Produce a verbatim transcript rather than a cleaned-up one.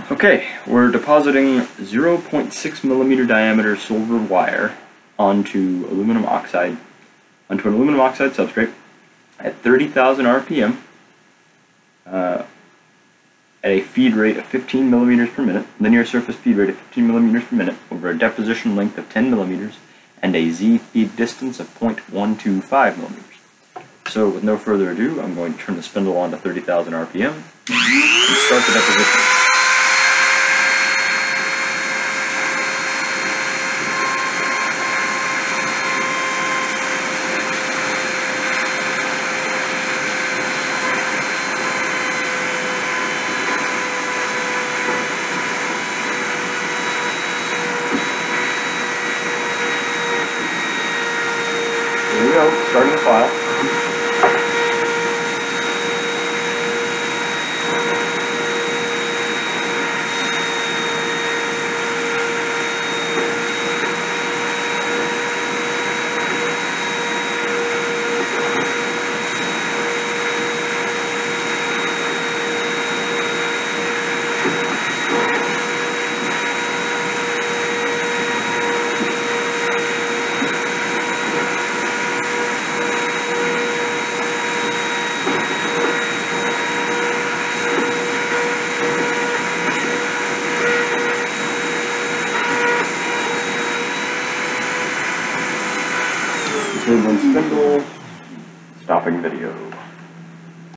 Okay, we're depositing zero point six millimeter diameter silver wire onto aluminum oxide, onto an aluminum oxide substrate at thirty thousand R P M uh, at a feed rate of fifteen millimeters per minute, linear surface feed rate of fifteen millimeters per minute over a deposition length of ten millimeters and a Z feed distance of zero point one two five millimeters. So with no further ado, I'm going to turn the spindle on to thirty thousand R P M and start the deposition. Here we go, starting the file. Disabling spindle, stopping video.